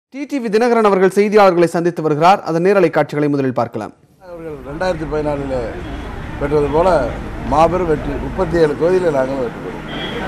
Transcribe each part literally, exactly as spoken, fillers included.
TTV Dinakaran அவர்கள் செய்தியாளர்களை சந்தித்து வருகிறார். அதன் நேரலை காட்சிகளை முதலில் பார்க்கலாம். அவர்கள் ரெண்டாயிரத்தி பதினாலில் பெற்றது போல மாபெரும் வெற்றி முப்பத்தி ஏழு கோயிலில் நாங்கள் வெற்றி பெறுவோம்.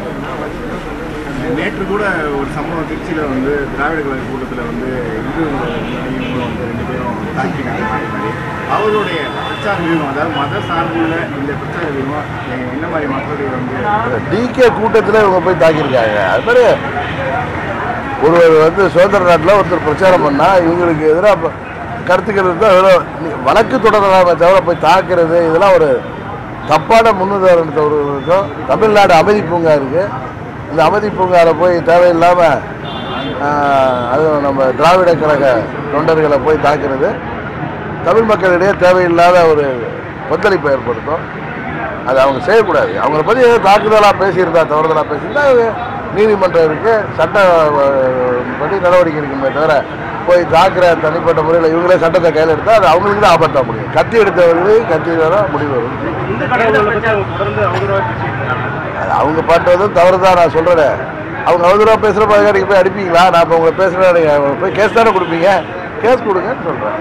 நேற்று கூட ஒரு சம்பவம் திருச்சியில் வந்து திராவிட கழக கூட்டத்தில் வந்து இந்து இவங்களும் வந்து ரெண்டு பேரும் தாக்கினாங்க. அவருடைய பிரச்சார வியூகம், அதாவது மத சார்புள்ள இந்த பிரச்சார வியூகம் என்ன மாதிரி மக்களுடைய வந்து டிகே கூட்டத்தில் இவங்க போய் தாக்கியிருக்காங்க. அது மாதிரி ஒருவர் வந்து சுதந்திர நாட்டில் ஒருத்தர் பிரச்சாரம் பண்ணால் இவங்களுக்கு எதிராக கருத்துக்கள் இருந்தால் வழக்கு தொடரலாமே தவிர போய் தாக்குறது இதெல்லாம் ஒரு தப்பான முன்னுதாரணத்தை ஒருவருக்கும். தமிழ்நாடு அமைதி பூங்கா இருக்குது, இந்த அமைதி பூங்காவில் போய் தேவையில்லாமல் அதுவும் நம்ம திராவிட கழக தொண்டர்களை போய் தாக்குறது தமிழ் மக்களிடையே தேவையில்லாத ஒரு கொந்தளிப்பை ஏற்படுத்தும். அது அவங்க செய்யக்கூடாது. அவங்கள பற்றி தாக்குதலாக பேசியிருந்தா, தவறுதலாக பேசியிருந்தா நீதிமன்றம் இருக்குது, சட்டப்படி நடவடிக்கை இருக்குமே தவிர போய் தாக்குற தனிப்பட்ட முறையில் இவங்களே சட்டத்தை கையில் எடுத்தால் அது அவங்களுக்கு தான் ஆபத்தாக முடியும். கத்தி எடுத்தவர்களுக்கு கத்தி வர முடிவு வரும். அது அவங்க பண்ணுறதும் தவறு தான். நான் சொல்கிறேன், அவங்க அவதூறாக பேசுகிறப்ப நீங்கள் போய் அடிப்பீங்களா? நான் இப்போ உங்களை பேசுகிறேன், நீங்கள் போய் கேஸ் தானே கொடுப்பீங்க, கேஸ் கொடுங்கன்னு சொல்கிறேன்.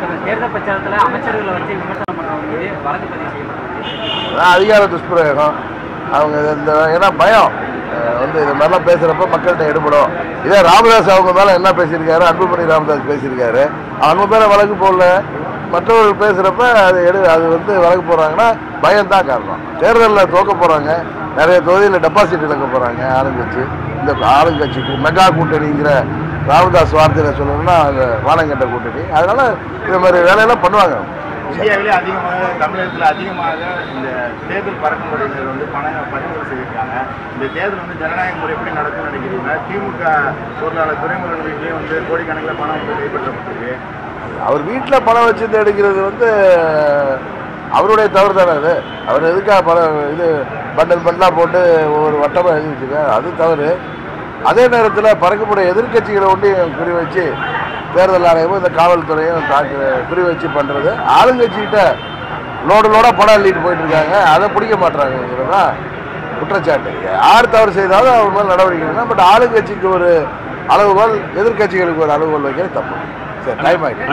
அதான் அதிகார துஷ்பிரயோகம். அவங்க இந்த ஏன்னா பயம் வந்து இது மாதிரிலாம் பேசுகிறப்ப மக்கள்கிட்ட எடுபடும். இதே ராமதாஸ் அவங்க மேலே என்ன பேசியிருக்காரு, அன்புமணி ராமதாஸ் பேசியிருக்காரு, அவங்க மேலே வழக்கு போடல, மற்றவர்கள் பேசுகிறப்ப அது எடு அது வந்து வழக்கு போடுறாங்கன்னா பயம்தான் காரணம். தேர்தலில் தோக்க போகிறாங்க, நிறைய தொகுதியில் டெபாசிட் இழக்க போகிறாங்க ஆளுங்கட்சி. இந்த ஆளுங்கட்சிக்கு மெகா கூட்டணிங்கிற ராமதாஸ் வார்த்தையில் சொல்லணும்னா அந்த வானங்கட்ட கூட்டணி. அதனால் இது மாதிரி வேலையெல்லாம் பண்ணுவாங்க. இந்தியாவிலே அதிகமாக, தமிழகத்தில் அதிகமாக இந்த தேர்தல் பறக்குமுறைகள் வந்து பணம் பறிமுதல் செய்திருக்காங்க. இந்த தேர்தல் வந்து ஜனநாயக முறை எப்படி நடக்கும்னு நினைக்கிறீங்க? திமுக பொருளாளர் துரைமுருகன் வீட்லேயே வந்து கோடிக்கணக்கில் பணம் வந்து கைப்பற்றப்பட்டிருக்கு. அவர் வீட்டில் பணம் வச்சுருந்து எடுக்கிறது வந்து அவருடைய தவறு தானே. அது அவர் எதுக்காக பணம் இது பண்டல் பண்டலாக போட்டு ஒவ்வொரு வட்டமாக எழுதி வச்சுருக்காங்க, அது தவறு. அதே நேரத்தில் பறக்கக்கூடிய எதிர்கட்சிகளை ஒட்டி குறி வச்சு தேர்தல் ஆணையமும் இந்த காவல்துறையும் தாக்கு குறி வச்சு பண்ணுறது, ஆளுங்கட்சிகிட்ட லோடு லோடாக படம் அள்ளிட்டு போயிட்டு இருக்காங்க, அதை பிடிக்க மாட்டாங்கிறது தான் குற்றச்சாட்டு. யார் தவறு செய்தாலும் அவர் மேலே நடவடிக்கை எடுக்கணும். பட் ஆளுங்கட்சிக்கு ஒரு அளவுகோல், எதிர்கட்சிகளுக்கு ஒரு அளவுகோல் வைக்கிறது தப்பு. சரி, டைம் ஆகிடுச்சு.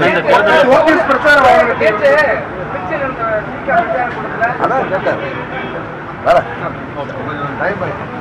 அதான் கேட்டார் வேற டைம் ஆகிடுச்சு.